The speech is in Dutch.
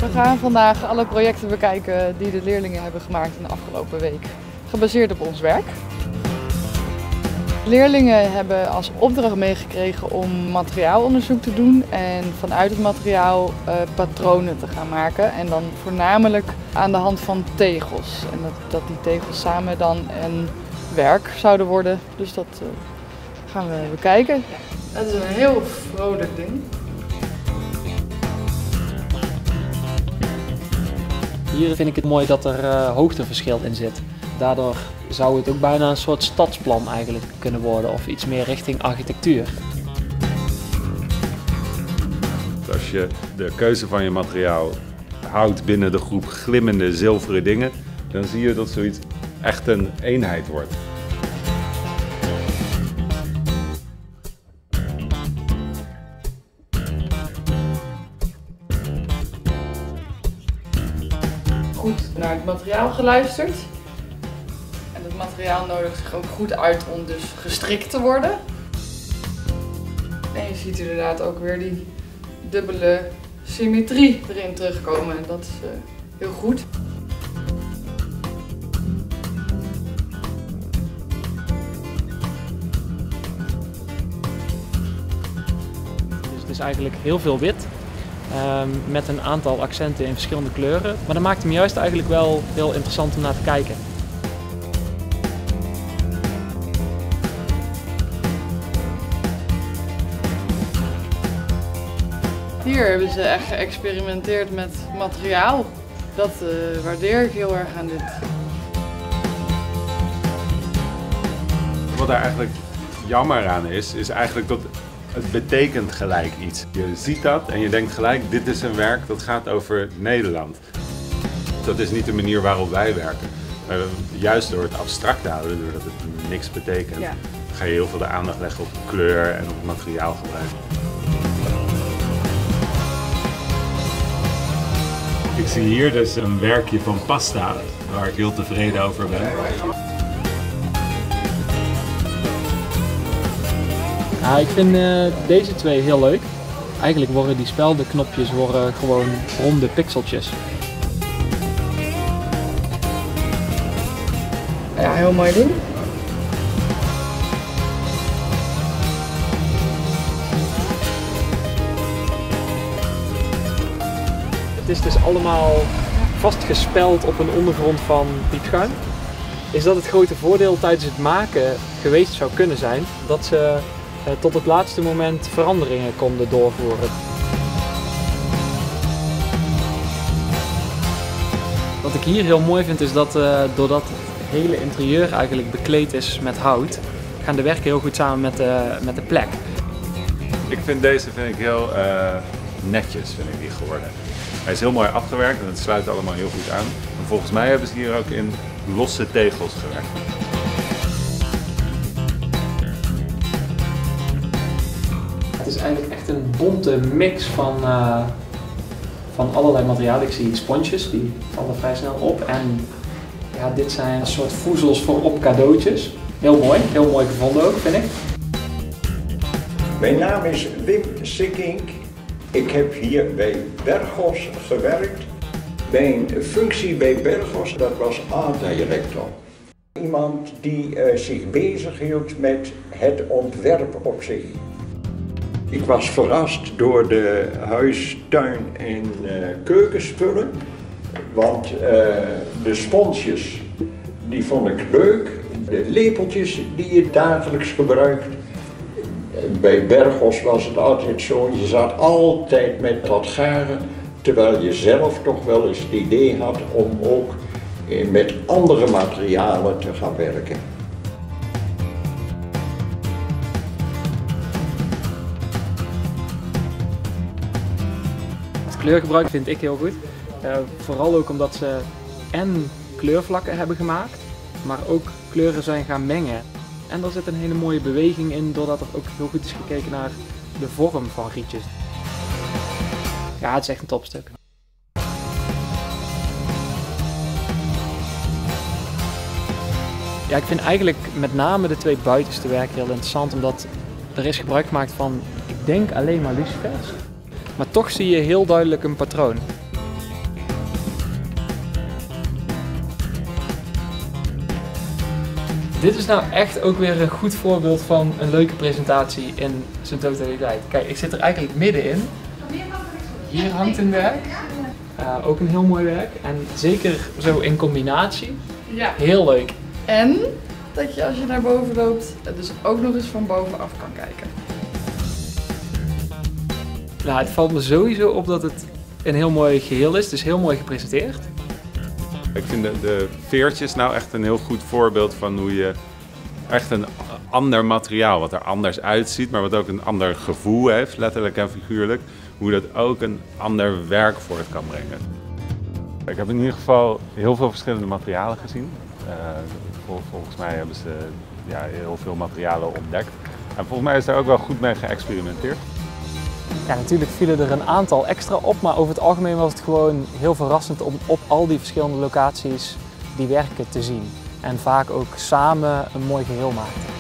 We gaan vandaag alle projecten bekijken die de leerlingen hebben gemaakt in de afgelopen week, gebaseerd op ons werk. Leerlingen hebben als opdracht meegekregen om materiaalonderzoek te doen en vanuit het materiaal patronen te gaan maken. En dan voornamelijk aan de hand van tegels. En dat die tegels samen dan een werk zouden worden. Dus dat gaan we bekijken. Het is een heel vrolijk ding. Hier vind ik het mooi dat er hoogteverschil in zit. Daardoor zou het ook bijna een soort stadsplan eigenlijk kunnen worden of iets meer richting architectuur. Als je de keuze van je materiaal houdt binnen de groep glimmende zilveren dingen, dan zie je dat zoiets echt een eenheid wordt. Goed naar het materiaal geluisterd. En het materiaal nodigt zich ook goed uit om dus gestrikt te worden. En je ziet inderdaad ook weer die dubbele symmetrie erin terugkomen. En dat is heel goed. Dus het is eigenlijk heel veel wit. Met een aantal accenten in verschillende kleuren. Maar dat maakt hem juist eigenlijk wel heel interessant om naar te kijken. Hier hebben ze echt geëxperimenteerd met materiaal. Dat waardeer ik heel erg aan dit. Wat daar eigenlijk jammer aan is eigenlijk dat het betekent gelijk iets. Je ziet dat en je denkt gelijk, dit is een werk dat gaat over Nederland. Dat is niet de manier waarop wij werken. Juist door het abstract te houden, doordat het niks betekent, ga je heel veel de aandacht leggen op kleur en op materiaalgebruik. Ik zie hier dus een werkje van pasta, waar ik heel tevreden over ben. Ja, ik vind deze twee heel leuk. Eigenlijk worden die speldenknopjes gewoon ronde pixeltjes. Ja, heel mooi ding. Het is dus allemaal vastgespeld op een ondergrond van piepschuim. Is dat het grote voordeel tijdens het maken geweest zou kunnen zijn, dat ze tot het laatste moment veranderingen konden doorvoeren. Wat ik hier heel mooi vind is dat doordat het hele interieur eigenlijk bekleed is met hout, gaan de werken heel goed samen met de plek. Ik vind deze heel netjes vind ik die geworden. Hij is heel mooi afgewerkt en het sluit allemaal heel goed aan. En volgens mij hebben ze hier ook in losse tegels gewerkt. Het is eigenlijk echt een bonte mix van allerlei materialen. Ik zie sponsjes, die vallen vrij snel op. En ja, dit zijn een soort voezels voor op cadeautjes. Heel mooi gevonden ook, vind ik. Mijn naam is Wim Sikkink. Ik heb hier bij Berghos gewerkt. Mijn functie bij Berghos, dat was art-director. Iemand die zich bezighield met het ontwerp op zich. Ik was verrast door de huis-, tuin- en keukenspullen. Want de sponsjes, die vond ik leuk. De lepeltjes die je dagelijks gebruikt. Bij Berghos was het altijd zo, je zat altijd met dat garen, terwijl je zelf toch wel eens het idee had om ook met andere materialen te gaan werken. Het kleurgebruik vind ik heel goed. Vooral ook omdat ze en kleurvlakken hebben gemaakt, maar ook kleuren zijn gaan mengen. En er zit een hele mooie beweging in, doordat er ook heel goed is gekeken naar de vorm van rietjes. Ja, het is echt een topstuk. Ja, ik vind eigenlijk met name de twee buitenste werken heel interessant, omdat er is gebruik gemaakt van, ik denk alleen maar lucifers. Maar toch zie je heel duidelijk een patroon. Dit is nou echt ook weer een goed voorbeeld van een leuke presentatie in zijn totaliteit. Kijk, ik zit er eigenlijk middenin. Hier hangt een werk. Ook een heel mooi werk. En zeker zo in combinatie. Ja. Heel leuk. En dat je als je naar boven loopt, het dus ook nog eens van bovenaf kan kijken. Nou, het valt me sowieso op dat het een heel mooi geheel is. Het is heel mooi gepresenteerd. Ik vind de veertjes nou echt een heel goed voorbeeld van hoe je echt een ander materiaal, wat er anders uitziet, maar wat ook een ander gevoel heeft, letterlijk en figuurlijk, hoe dat ook een ander werk voort kan brengen. Ik heb in ieder geval heel veel verschillende materialen gezien. Volgens mij hebben ze heel veel materialen ontdekt. En volgens mij is daar ook wel goed mee geëxperimenteerd. Ja, natuurlijk vielen er een aantal extra op, maar over het algemeen was het gewoon heel verrassend om op al die verschillende locaties die werken te zien. En vaak ook samen een mooi geheel maakten.